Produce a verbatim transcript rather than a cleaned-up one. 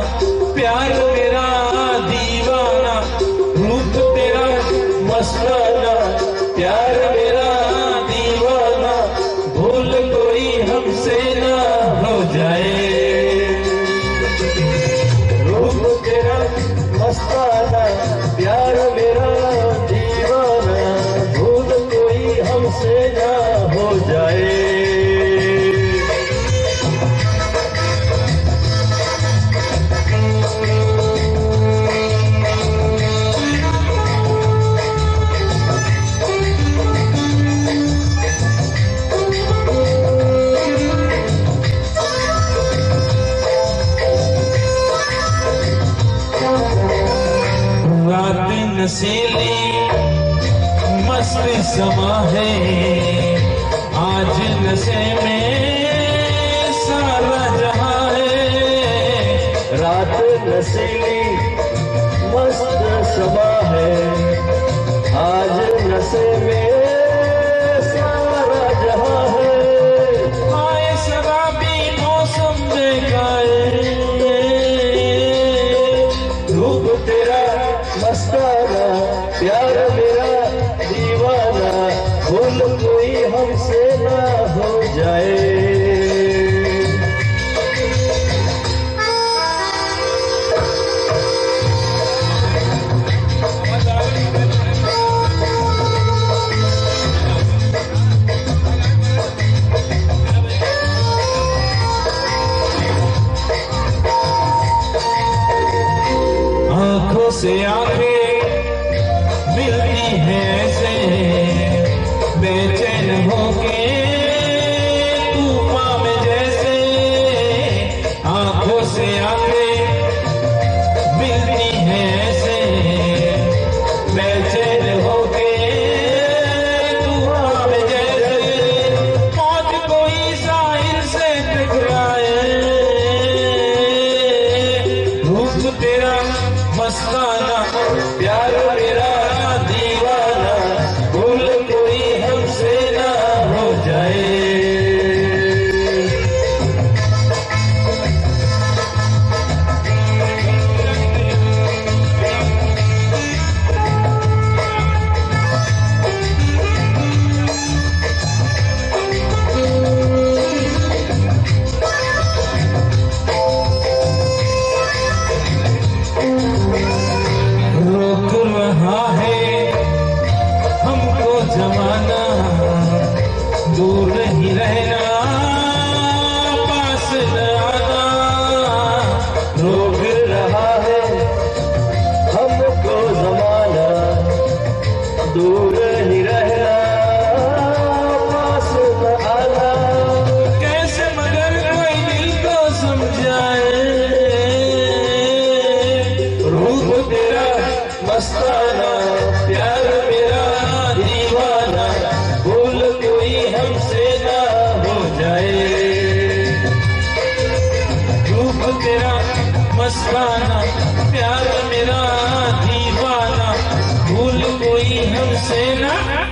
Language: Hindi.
प्यार मेरा दीवाना, रूप तेरा मस्ताना, प्यार मेरा दीवाना, भूल कोई हमसे ना हो जाए। रूप तेरा मस्ताना, प्यार मेरा दीवाना, भूल कोई हमसे ना हो जाए। रात नशीली मस्ती समा है, आज नशे में सारा जहां है। रात नशीली मस्त समा है, आज नशे में सारा जहां है। आए शराबी मौसम में गाए, रूप तेरा मस्ताना, प्यार मेरा दीवाना, भूल कोई हमसे ना हो जाए। आंखों से आंखें मिलती हैं ऐसे, बेचैन होके तूफान में जैसे। आंखों से आंखें मिलती हैं ऐसे, बेचैन होके तूफान में जैसे। मौज कोई साहिल से टकराए, रूप तेरा मस्ताना, प्यार मेरा दीवाना, भूल कोई हमसे ना हो जाए। रोक रहा है हमको जमाना, दूर ही रहना, पास न आना। रोक रहा है हमको जमाना, दूर ही रहना, पास न आना। कैसे मगर कोई दिल को समझाए, रूप तेरा मस्ताना, प्यार मेरा दीवाना, भूल कोई हमसे ना हो जाए। रूप तेरा मस्ताना, प्यार मेरा दीवाना, भूल कोई हमसे ना